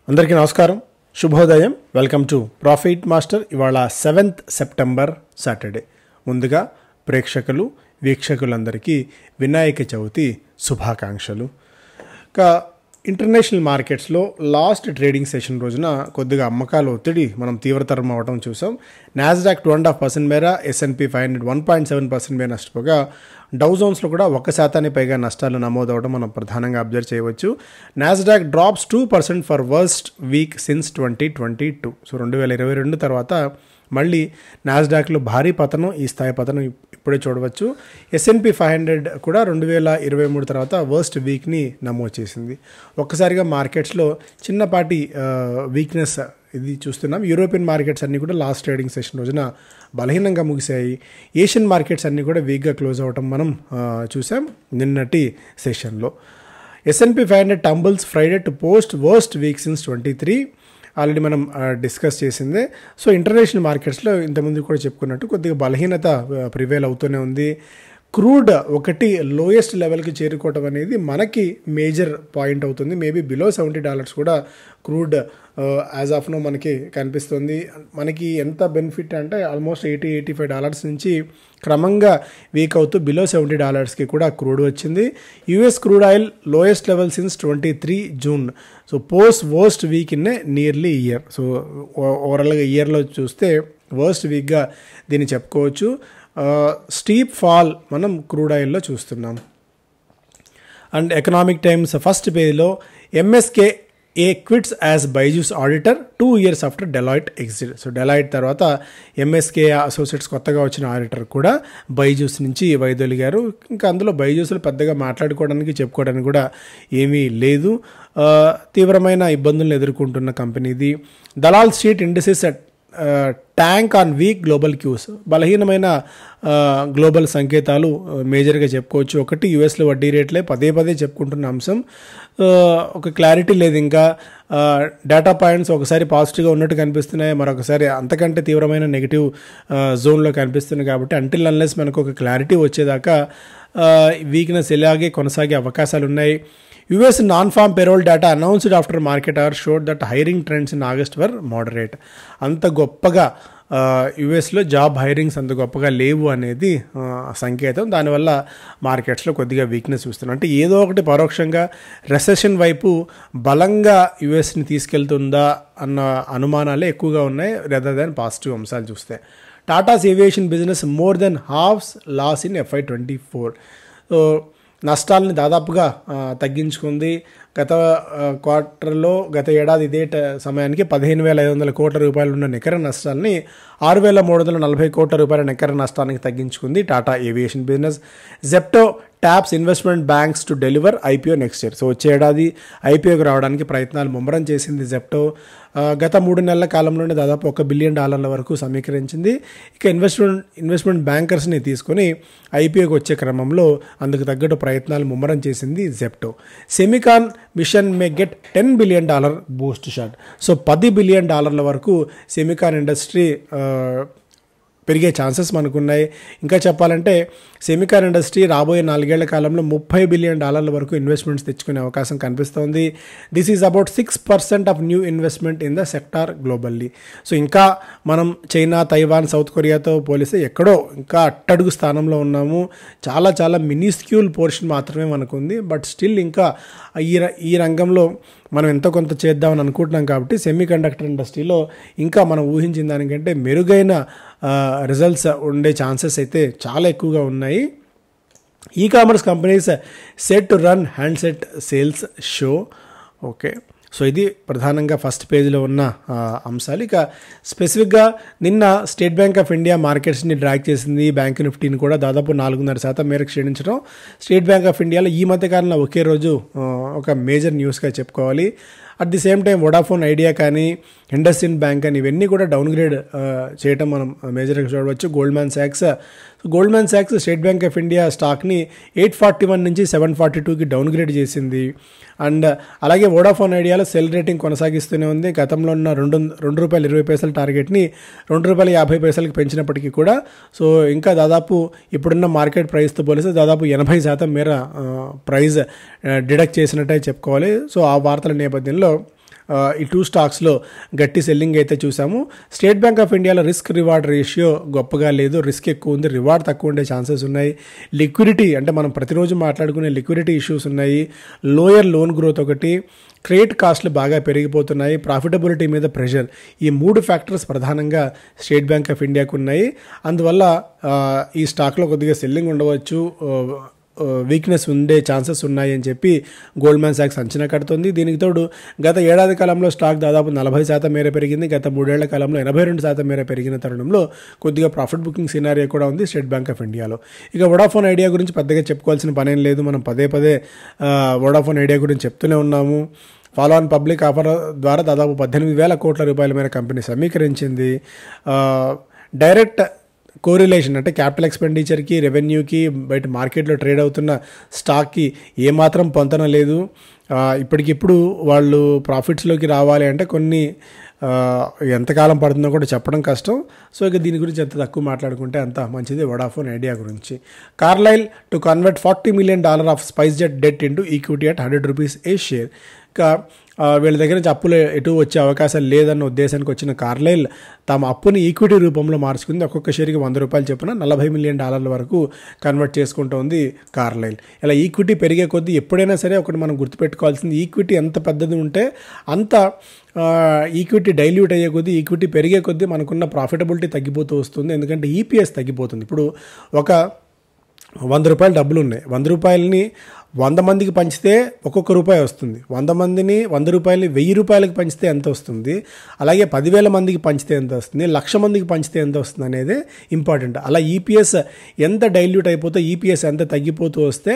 అందరికీ నమస్కారం, శుభోదయం. Welcome to profit master. ఇవాళ 7th సెప్టెంబర్ సాటర్డే. ముందుగా ప్రేక్షకులు వీక్షకులందరికీ వినాయక చవితి శుభాకాంక్షలు. ఇక ఇంటర్నేషనల్ మార్కెట్స్లో లాస్ట్ ట్రేడింగ్ సెషన్ రోజున కొద్దిగా అమ్మకాల ఒత్తిడి మనం తీవ్రతరం అవడం చూసాం. నాస్డాక్ 2.5% మేర, S&P 500 1.7% మేర నష్టపోగా, డౌ జోన్స్లో కూడా 1% పైగా నష్టాలు నమోదవడం మనం ప్రధానంగా అబ్జర్వ్ చేయవచ్చు. Nasdaq drops 2% for worst week since 2022. So 2022 తర్వాత మళ్ళీ నాస్డాక్లో భారీ పతనం, ఈ స్థాయి పతనం ఇప్పుడే చూడవచ్చు. S&P 500 కూడా 2023 తర్వాత వర్స్ట్ వీక్ని నమోదు చేసింది. ఒక్కసారిగా మార్కెట్స్లో చిన్నపాటి వీక్నెస్ ఇది చూస్తున్నాం. యూరోపియన్ మార్కెట్స్ అన్నీ కూడా లాస్ట్ ట్రేడింగ్ సెషన్ రోజున బలహీనంగా ముగిశాయి. ఏషియన్ మార్కెట్స్ అన్నీ కూడా వీక్గా క్లోజ్ అవ్వటం మనం చూసాం నిన్నటి సెషన్లో. S&P 500 tumbles Friday to post worst week since 23. Already మనం డిస్కస్ చేసిందే. సో ఇంటర్నేషనల్ మార్కెట్స్లో ఇంతకుముందు కూడా చెప్పుకున్నట్టు కొద్దిగా బలహీనత ప్రివేల్ అవుతూనే ఉంది. క్రూడ్ ఒకటి లోయెస్ట్ లెవెల్కి చేరుకోవటం అనేది మనకి మేజర్ పాయింట్ అవుతుంది. మేబీ బిలో $70 కూడా క్రూడ్ యాజ్ ఆఫ్ నో మనకి కనిపిస్తుంది. మనకి ఎంత బెనిఫిట్ అంటే ఆల్మోస్ట్ $80-85 నుంచి క్రమంగా వీక్ అవుతూ బిలో $70కి కూడా క్రూడ్ వచ్చింది. US crude oil lowest level since 23 June. So post worst week in nearly year. So ఓవరాల్గా ఇయర్లో చూస్తే వర్స్ట్ వీక్గా దీన్ని చెప్పుకోవచ్చు. స్టీప్ ఫాల్ మనం క్రూడ్ ఆయిల్లో చూస్తున్నాం. అండ్ ఎకనామిక్ టైమ్స్ ఫస్ట్ పేజ్లో MSKA quits as Byju's auditor 2 years after Deloitte exit. So Deloitte తర్వాత MSKA అసోసియేట్స్ కొత్తగా వచ్చిన ఆడిటర్ కూడా బైజూస్ నుంచి వైదొలిగారు. ఇంకా అందులో బైజూస్లో పెద్దగా మాట్లాడుకోవడానికి చెప్పుకోవడానికి కూడా ఏమీ లేదు. తీవ్రమైన ఇబ్బందులను ఎదుర్కొంటున్న కంపెనీది. Dalal street indices tank on weak global cues. బలహీనమైన గ్లోబల్ సంకేతాలు మేజర్గా చెప్పుకోవచ్చు. ఒకటి యుఎస్లో వడ్డీ రేట్లే పదే చెప్పుకుంటున్న అంశం. ఒక క్లారిటీ లేదు. ఇంకా డేటా పాయింట్స్ ఒకసారి పాజిటివ్గా ఉన్నట్టు కనిపిస్తున్నాయి, మరొకసారి అంతకంటే తీవ్రమైన నెగిటివ్ జోన్లో కనిపిస్తున్నాయి. కాబట్టి అంటిల్ అన్లెస్ మనకు ఒక క్లారిటీ వచ్చేదాకా వీక్నెస్ ఇలాగే కొనసాగే అవకాశాలు ఉన్నాయి. US non farm payroll data announced after market hour showed that hiring trends in August were moderate. అంత గొప్పగా యుఎస్లో జాబ్ హైరింగ్స్ అంత గొప్పగా లేవు అనేది సంకేతం. దానివల్ల మార్కెట్స్లో కొద్దిగా వీక్నెస్ చూస్తున్నాం. అంటే ఏదో ఒకటి పరోక్షంగా రెసెషన్ వైపు బలంగా యుఎస్ని తీసుకెళ్తుందా అన్న అనుమానాలే ఎక్కువగా ఉన్నాయి రెదర్ దాన్ పాజిటివ్ అంశాలు చూస్తే. Tata's aviation business more than halves loss in FY24. So నష్టాలని దాదాపుగా తగ్గించుకుంది. గత క్వార్టర్లో గత ఏడాది ఇదే సమయానికి 15,500 కోట్ల రూపాయలు ఉన్న నికర నష్టాలని 6,340 కోట్ల రూపాయల నికర నష్టానికి తగ్గించుకుంది Tata aviation business. Zepto taps investment banks to deliver IPO next year. So వచ్చే ఏడాది IPOకి రావడానికి ప్రయత్నాలు ముమ్మరం చేసింది జెప్టో. గత 3 నెలల కాలంలోనే దాదాపు $1 బిలియన్ వరకు సమీకరించింది. ఇక ఇన్వెస్ట్మెంట్ బ్యాంకర్స్ని తీసుకొని IPOకి వచ్చే క్రమంలో అందుకు తగ్గట్టు ప్రయత్నాలు ముమ్మరం చేసింది Zepto. Semicon mission may get $10 billion boost shot. So $10 billion వరకు సెమికాన్ ఇండస్ట్రీ పెరిగే ఛాన్సెస్ మనకున్నాయి. ఇంకా చెప్పాలంటే సెమికాన్ ఇండస్ట్రీ రాబోయే 4 ఏళ్ల కాలంలో $30 బిలియన్ వరకు ఇన్వెస్ట్మెంట్స్ తెచ్చుకునే అవకాశం కనిపిస్తోంది. This is about 6% of new investment in the sector globally. So ఇంకా మనం చైనా, తైవాన్, సౌత్ కొరియాతో పోలిస్తే ఎక్కడో ఇంకా అట్టడుగు స్థానంలో ఉన్నాము. చాలా మినిస్క్యూల్ పోర్షన్ మాత్రమే మనకు ఉంది. బట్ స్టిల్ ఇంకా ఈ రంగంలో మనం ఎంతో కొంత చేద్దామని అనుకుంటున్నాం. కాబట్టి సెమీ కండక్టర్ ఇండస్ట్రీలో ఇంకా మనం ఊహించిన దానికంటే మెరుగైన రిజల్ట్స్ ఉండే ఛాన్సెస్ అయితే చాలా ఎక్కువగా ఉన్నాయి. E commerce companies set to run handset sales show. Okay, so ఇది ప్రధానంగా ఫస్ట్ పేజ్లో ఉన్న అంశాలు. ఇక స్పెసిఫిక్గా నిన్న స్టేట్ బ్యాంక్ ఆఫ్ ఇండియా మార్కెట్స్ని డ్రాగ్ చేసింది. బ్యాంక్ నిఫ్టీని కూడా దాదాపు 4.5% మేరకు క్షీణించడం స్టేట్ బ్యాంక్ ఆఫ్ ఇండియాలో ఈ మధ్యకాలంలో ఒకే రోజు ఒక మేజర్ న్యూస్గా చెప్పుకోవాలి. At the same time Vodafone Idea కానీ, ఇండస్ఇండ్ బ్యాంక్ అని ఇవన్నీ కూడా డౌన్గ్రేడ్ చేయటం మనం మేజర్గా చూడవచ్చు. గోల్డ్మ్యాన్ సాక్స్ స్టేట్ బ్యాంక్ ఆఫ్ ఇండియా స్టాక్ని 841 నుంచి 742కి డౌన్గ్రేడ్ చేసింది. అండ్ అలాగే వోడాఫోన్ ఐడియాలో సెల్ రేటింగ్ కొనసాగిస్తూనే ఉంది. గతంలో ఉన్న ₹2.20 టార్గెట్ని ₹2.50కి పెంచినప్పటికీ కూడా సో ఇంకా దాదాపు ఇప్పుడున్న మార్కెట్ ప్రైస్తో పోలిస్తే దాదాపు 80% మేర ప్రైస్ డిడక్ట్ చేసినట్టే చెప్పుకోవాలి. సో ఆ వార్తల నేపథ్యంలో ఈ 2 స్టాక్స్లో గట్టి సెల్లింగ్ అయితే చూసాము. స్టేట్ బ్యాంక్ ఆఫ్ ఇండియాలో రిస్క్ రివార్డ్ రేషియో గొప్పగా లేదు, రిస్క్ ఎక్కువ ఉంది, రివార్డ్ తక్కువ ఉండే ఛాన్సెస్ ఉన్నాయి. లిక్విడిటీ అంటే మనం ప్రతిరోజు మాట్లాడుకునే లిక్విడిటీ ఇష్యూస్ ఉన్నాయి. లోయర్ లోన్ గ్రోత్ ఒకటి, క్రెడిట్ కాస్ట్లు బాగా పెరిగిపోతున్నాయి, ప్రాఫిటబిలిటీ మీద ప్రెషర్, ఈ 3 ఫ్యాక్టర్స్ ప్రధానంగా స్టేట్ బ్యాంక్ ఆఫ్ ఇండియాకు ఉన్నాయి. అందువల్ల ఈ స్టాక్లో కొద్దిగా సెల్లింగ్ ఉండవచ్చు, వీక్నెస్ ఉండే ఛాన్సెస్ ఉన్నాయి అని చెప్పి గోల్డ్మాన్ సాక్స్ అంచనా కడుతుంది. దీనికి తోడు గత ఏడాది కాలంలో స్టాక్ దాదాపు 40% మేర పెరిగింది, గత 3 ఏళ్ల కాలంలో 82% మేర పెరిగిన తరుణంలో కొద్దిగా ప్రాఫిట్ బుకింగ్ సినారియో కూడా ఉంది స్టేట్ బ్యాంక్ ఆఫ్ ఇండియాలో. ఇక వోడాఫోన్ ఐడియా గురించి పెద్దగా చెప్పుకోవాల్సిన పనేం లేదు, మనం పదే వోడాఫోన్ ఐడియా గురించి చెప్తూనే ఉన్నాము. ఫాలో ఆన్ పబ్లిక్ ఆఫర్ ద్వారా దాదాపు 18,000 కోట్ల రూపాయల మేర కంపెనీ సమీకరించింది. డైరెక్ట్ కోరిలేషన్ అంటే క్యాపిటల్ ఎక్స్పెండిచర్కి, రెవెన్యూకి, బయట మార్కెట్లో ట్రేడ్ అవుతున్న స్టాక్కి ఏమాత్రం పొంతన లేదు. ఇప్పటికిప్పుడు వాళ్ళు ప్రాఫిట్స్లోకి రావాలి అంటే కొన్ని ఎంతకాలం పడుతుందో కూడా చెప్పడం కష్టం. సో ఇక దీని గురించి ఎంత తక్కువ మాట్లాడుకుంటే అంత మంచిది. వోడాఫోన్ ఐడియా గురించి, Carlyle to convert $40 million of SpiceJet debt into equity at ₹100 a share. ఇంకా వీళ్ళ దగ్గర నుంచి అప్పులు ఎటు వచ్చే అవకాశాలు లేదన్న ఉద్దేశానికి వచ్చిన కార్లైల్ తమ అప్పుని ఈక్విటీ రూపంలో మార్చుకుంది. ఒక్కొక్క షేర్కి $100 చొప్పున $40 million వరకు కన్వర్ట్ చేసుకుంటోంది కార్లైల్. ఇలా ఈక్విటీ పెరిగే కొద్దీ ఎప్పుడైనా సరే ఒకటి మనం గుర్తుపెట్టుకోవాల్సింది, ఈక్విటీ ఎంత పెద్దది ఉంటే అంత ఈక్విటీ డైల్యూట్ అయ్యే కొద్దీ, ఈక్విటీ పెరిగే కొద్దీ మనకున్న ప్రాఫిటబిలిటీ తగ్గిపోతూ వస్తుంది. ఎందుకంటే ఈపీఎస్ తగ్గిపోతుంది. ఇప్పుడు ఒక ₹100 డబ్బులు ఉన్నాయి, ₹100ని 100 మందికి పంచితే ఒక్కొక్క రూపాయి వస్తుంది. 100 మందిని ₹1000 పంచితే ఎంత వస్తుంది, అలాగే 10,000 మందికి పంచితే ఎంత వస్తుంది, 1,00,000 మందికి పంచితే ఎంత వస్తుంది అనేది ఇంపార్టెంట్. అలా ఈపీఎస్ ఎంత డైల్యూట్ అయిపోతే, ఈపీఎస్ ఎంత తగ్గిపోతూ వస్తే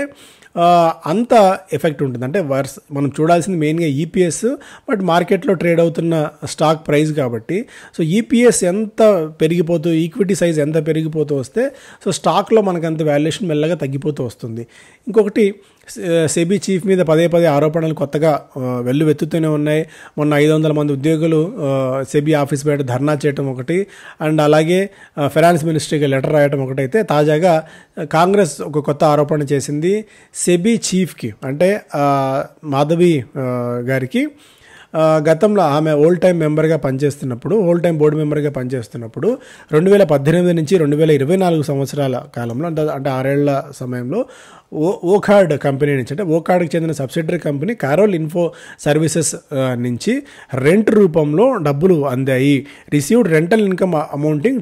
అంత ఎఫెక్ట్ ఉంటుంది. అంటే మనం చూడాల్సింది మెయిన్గా ఈపీఎస్, బట్ మార్కెట్లో ట్రేడ్ అవుతున్న స్టాక్ ప్రైస్ కాబట్టి. సో ఈపీఎస్ ఎంత పెరిగిపోతూ, ఈక్విటీ సైజ్ ఎంత పెరిగిపోతూ వస్తే సో స్టాక్లో మనకు అంత వాల్యుయేషన్ మెల్లగా తగ్గిపోతూ వస్తుంది. ఇంకొకటి, సెబీ చీఫ్ మీద పదే ఆరోపణలు కొత్తగా వెల్లువెత్తుతూనే ఉన్నాయి. మొన్న 500 మంది ఉద్యోగులు సెబీ ఆఫీస్ బయట ధర్నా చేయడం ఒకటి, అండ్ అలాగే ఫైనాన్స్ మినిస్ట్రీకి లెటర్ రాయడం ఒకటైతే, తాజాగా కాంగ్రెస్ ఒక కొత్త ఆరోపణ చేసింది. సెబీ చీఫ్కి అంటే మాధవి గారికి గతంలో ఆమె ఓల్డ్ టైం మెంబర్గా పనిచేస్తున్నప్పుడు, ఓల్డ్ టైం బోర్డు మెంబర్గా పనిచేస్తున్నప్పుడు 2018 నుంచి 2024 సంవత్సరాల కాలంలో, అంటే 6 ఏళ్ల సమయంలో ఓకార్డ్ కంపెనీ నుంచి, అంటే ఓకార్డ్కి చెందిన subsidiary company Carol info services నుంచి రెంట్ రూపంలో డబ్బులు అందాయి. Received rental income amounting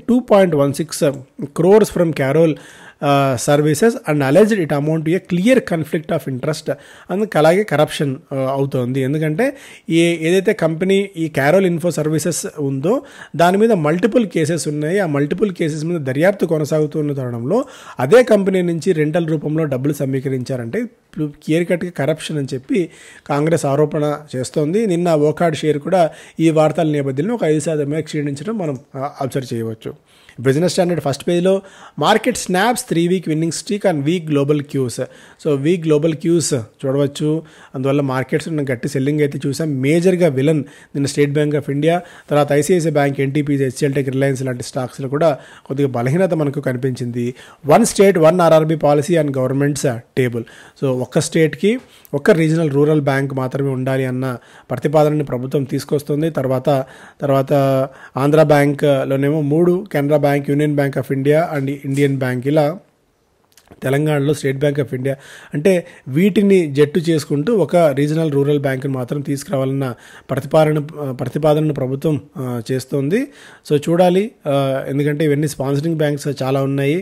2.16 crores from Carol services and alleged it amount a clear conflict of interest. అందుకు అలాగే కరప్షన్ అవుతోంది. ఎందుకంటే ఏదైతే కంపెనీ ఈ కారోల్ ఇన్ఫో సర్వీసెస్ ఉందో దాని మీద మల్టిపుల్ కేసెస్ ఉన్నాయి. ఆ మల్టిపుల్ కేసెస్ మీద దర్యాప్తు కొనసాగుతున్న తరుణంలో అదే కంపెనీ నుంచి రెంటల్ రూపంలో డబ్బులు సమీకరించారంటే క్లియర్ కట్గా కరప్షన్ అని చెప్పి కాంగ్రెస్ ఆరోపణ చేస్తోంది. నిన్న ఓకార్డ్ షేర్ కూడా ఈ వార్తల నేపథ్యంలో ఒక 5% క్షీణించడం మనం అబ్జర్వ్ చేయవచ్చు. బిజినెస్ స్టాండర్డ్ ఫస్ట్ పేజ్లో market snaps 3-week winning streak and weak global cues. So weak global cues చూడవచ్చు. అందువల్ల మార్కెట్స్ గట్టి సెల్లింగ్ అయితే చూసాం. మేజర్గా విలన్ నిన్న స్టేట్ బ్యాంక్ ఆఫ్ ఇండియా, తర్వాత ఐసిఐసిఐ బ్యాంక్, ఎన్టీపీసీ, హెచ్సిఎల్ టెక్, రిలయన్స్ లాంటి స్టాక్స్లో కూడా కొద్దిగా బలహీనత మనకు కనిపించింది. 1 state 1 RRB policy and governments table. సో ఒక్క స్టేట్కి ఒక్క రీజనల్ రూరల్ బ్యాంక్ మాత్రమే ఉండాలి అన్న ప్రతిపాదనని ప్రభుత్వం తీసుకొస్తుంది. తర్వాత ఆంధ్ర బ్యాంక్లోనేమో 3, Canara bank, union bank of India and Indian bank, ఇలా తెలంగాణలో స్టేట్ బ్యాంక్ ఆఫ్ ఇండియా. అంటే వీటిని జట్టు చేసుకుంటూ ఒక రీజనల్ రూరల్ బ్యాంకును మాత్రం తీసుకురావాలన్న ప్రతిపాదనను ప్రభుత్వం చేస్తోంది. సో చూడాలి, ఎందుకంటే ఇవన్నీ స్పాన్సరింగ్ బ్యాంక్స్ చాలా ఉన్నాయి.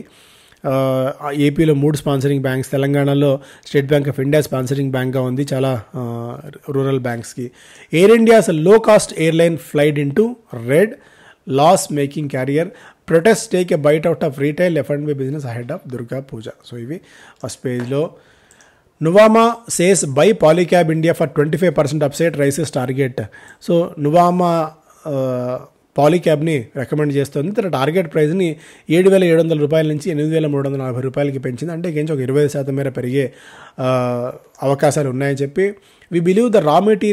ఏపీలో 3 స్పాన్సరింగ్ బ్యాంక్స్, తెలంగాణలో state bank of India sponsoring బ్యాంక్గా ఉంది చాలా రూరల్ బ్యాంక్స్కి. Air India's low cost airline flied into red, loss making carrier, protest take a bite out of retail F&B business ahead of Durga Puja. So ఇవి first పేజ్లో. Nuvama says buy Polycab India for 25% upside raises target. So Nuvama పాలీక్యాబ్ని recommend చేస్తుంది. తన target ప్రైస్ని ₹7,700 నుంచి ₹8,340 పెంచింది. అంటే ఇంకొంచెం ఒక 20% మేర పెరిగే అవకాశాలు ఉన్నాయని చెప్పి, we believe the raw material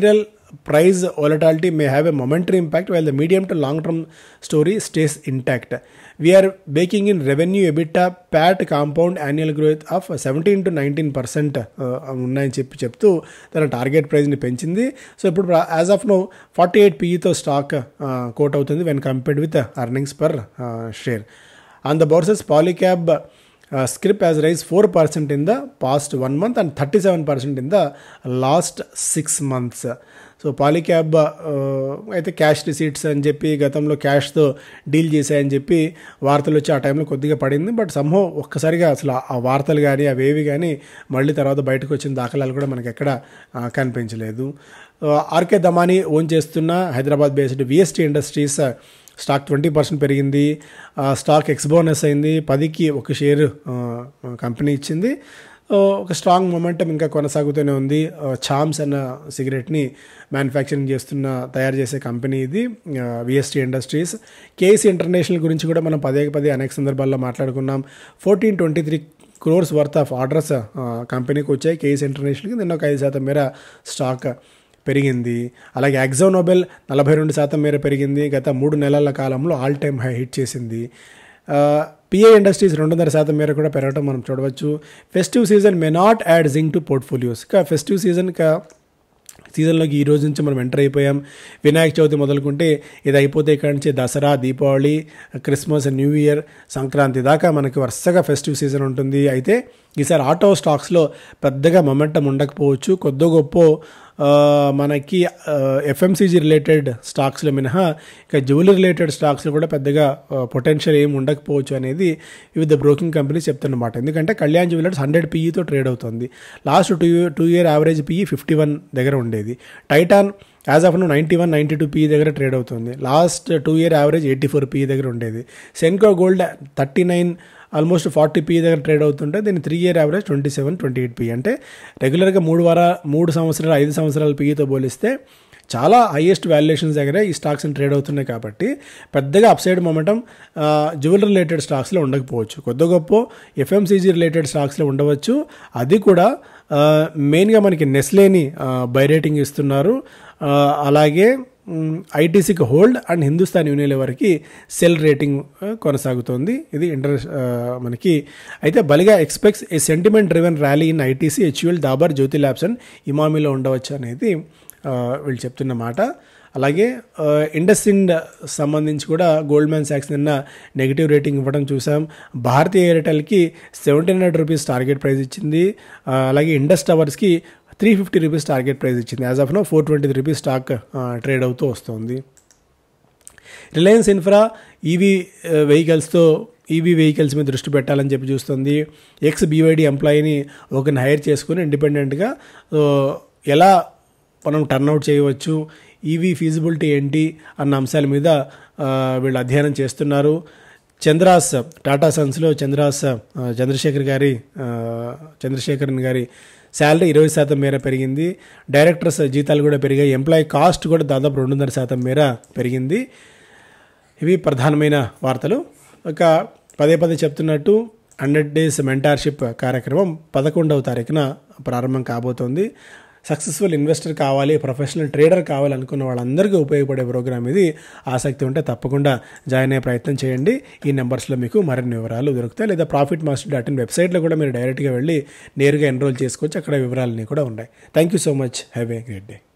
price volatility may have a momentary impact while the medium to long term story stays intact. We are baking in revenue, EBITDA, PAT compound annual growth of 17 to 19% ఉన్నాయని చెప్తూ తన target ప్రైస్ని పెంచింది. So ఇప్పుడు as of now 48 PEతో stock quote అవుతుంది when compared with earnings per share. On the bourses Polycab scrip has raised 4% in the past 1 month and 37% in the last 6 months. So Polycab అయితే cash receipts అని చెప్పి గతంలో క్యాష్తో deal చేశాయని చెప్పి వార్తలు వచ్చి ఆ టైంలో కొద్దిగా పడింది. బట్ సమ్హో ఒక్కసారిగా అసలు ఆ వార్తలు కానీ అవేవి కానీ మళ్ళీ తర్వాత బయటకు వచ్చిన దాఖలాలు కూడా మనకి ఎక్కడ కనిపించలేదు. ఆర్కే దమానీ ఓన్ చేస్తున్న Hyderabad based VST industries stock 20% పెరిగింది. స్టాక్ ఎక్స్బోనస్ అయింది. 10కి ఒక షేర్ కంపెనీ ఇచ్చింది. ఒక స్ట్రాంగ్ మొమెంటం ఇంకా కొనసాగుతూనే ఉంది. ఛామ్స్ అన్న సిగరెట్ని మ్యానుఫ్యాక్చరింగ్ తయారు చేసే కంపెనీ ఇది విఎస్టీ ఇండస్ట్రీస్. కేసీ ఇంటర్నేషనల్ గురించి కూడా మనం పదే అనేక సందర్భాల్లో మాట్లాడుకున్నాం. 1423 crores వర్త్ ఆఫ్ ఆర్డర్స్ కంపెనీకి వచ్చాయి కేసీ ఇంటర్నేషనల్కి. నిన్న ఒక 5% మేర స్టాక్ పెరిగింది. అలాగే ఎక్సో నోబెల్ 42% మేర పెరిగింది. గత 3 నెలల కాలంలో ఆల్ టైమ్ హై హిట్ చేసింది. పిఏ ఇండస్ట్రీస్ 2.5% మేర కూడా పెరగడం మనం చూడవచ్చు. Festive season may not add zing to portfolios. Festive సీజన్లోకి ఈ రోజు నుంచి మనం ఎంటర్ అయిపోయాం. వినాయక చవితి మొదలుకుంటే ఇది అయిపోతే ఇక్కడ నుంచి Dasara, Deepavali, Christmas, new year, Sankranti దాకా మనకి వరుసగా ఫెస్టివ్ సీజన్ ఉంటుంది. అయితే ఈసారి ఆటో స్టాక్స్లో పెద్దగా మొమెంటం ఉండకపోవచ్చు. కొద్ది గొప్ప మనకి ఎఫ్ఎంసీజీ రిలేటెడ్ స్టాక్స్లో మినహా ఇక జ్యువెలరీ రిలేటెడ్ స్టాక్స్లో కూడా పెద్దగా పొటెన్షియల్ ఏమి ఉండకపోవచ్చు అనేది వివిధ బ్రోకింగ్ కంపెనీస్ చెప్తున్నమాట. ఎందుకంటే కళ్యాణ్ జ్యువెలర్స్ 100 PEతో ట్రేడ్ అవుతుంది. లాస్ట్ 2 year యావరేజ్ PE 51 దగ్గర ఉండేది. టైటాన్ యాజ్ ఆఫ్ 91, 92 PE దగ్గర ట్రేడ్ అవుతుంది. లాస్ట్ 2 year యావరేజ్ 84 PE దగ్గర ఉండేది. సెన్కో గోల్డ్ 39, ఆల్మోస్ట్ 40 PE దగ్గర ట్రేడ్ అవుతుంటే దీని 3 year యావరేజ్ 27, 28 PE. అంటే రెగ్యులర్గా 3 సంవత్సరాలు 5 సంవత్సరాల PEతో పోలిస్తే చాలా హైయెస్ట్ వాల్యుయేషన్స్ దగ్గర ఈ స్టాక్స్ని ట్రేడ్ అవుతున్నాయి. కాబట్టి పెద్దగా అప్సైడ్ మొమెంటం జ్యువెలరీ రిలేటెడ్ స్టాక్స్లో ఉండకపోవచ్చు. కొద్ది గొప్ప ఎఫ్ఎంసీజీ రిలేటెడ్ స్టాక్స్లో ఉండవచ్చు. అది కూడా మెయిన్గా మనకి నెస్లేని బై రేటింగ్ ఇస్తున్నారు. అలాగే ఐటీసీకి హోల్డ్ అండ్ హిందుస్థాన్ యూనిలివర్కి సెల్ రేటింగ్ కొనసాగుతోంది. ఇది మనకి అయితే బలిగా expects a sentiment driven rally in ITC, HUL, Dabur, Jyothy labs and ఇమామీలో ఉండవచ్చు అనేది వీళ్ళు చెప్తున్న మాట. అలాగే ఇండస్ఇండ్ సంబంధించి కూడా గోల్డ్మ్యాన్ సాక్స్ నిన్న నెగిటివ్ రేటింగ్ ఇవ్వడం చూసాం. భారతీయ ఎయిర్టెల్కి 1700 రూపీస్ టార్గెట్ ప్రైస్ ఇచ్చింది. అలాగే ఇండస్ టవర్స్కి 350 రూపీస్ టార్గెట్ ప్రైస్ ఇచ్చింది. As of now 420 rupees stock trade అవుతూ వస్తుంది. రిలయన్స్ ఇన్ఫ్రా ఈవీ వెహికల్స్ మీద దృష్టి పెట్టాలని చెప్పి చూస్తుంది. ఎక్స్ BYD ఎంప్లాయీని ఒకరిని హైర్ చేసుకుని ఇండిపెండెంట్గా ఎలా మనం టర్న్అవుట్ చేయవచ్చు, ఈవీ ఫీజిబిలిటీ ఏంటి అన్న అంశాల మీద వీళ్ళు అధ్యయనం చేస్తున్నారు. చంద్రాస్ టాటా సన్స్లో చంద్రశేఖరన్ గారి శాలరీ 20% మేర పెరిగింది. డైరెక్టర్స్ జీతాలు కూడా పెరిగాయి. ఎంప్లాయీ కాస్ట్ కూడా దాదాపు 2.5% మేర పెరిగింది. ఇవి ప్రధానమైన వార్తలు. ఒక పదే చెప్తున్నట్టు 100 days మెంటార్షిప్ కార్యక్రమం 11వ తారీఖున ప్రారంభం కాబోతోంది. సక్సెస్ఫుల్ ఇన్వెస్టర్ కావాలి, ప్రొఫెషనల్ ట్రేడర్ కావాలనుకున్న వాళ్ళందరికీ ఉపయోగపడే ప్రోగ్రామ్ ఇది. ఆసక్తి ఉంటే తప్పకుండా జాయిన్ అయ్యే ప్రయత్నం చేయండి. ఈ నెంబర్స్లో మీకు మరిన్ని వివరాలు దొరుకుతాయి. లేదా profitmaster.in వెబ్సైట్లో కూడా మీరు డైరెక్ట్గా వెళ్ళి నేరుగా ఎన్రోల్ చేసుకోవచ్చు. అక్కడ వివరాలన్నీ కూడా ఉన్నాయి. Thank you so much. Have a great day.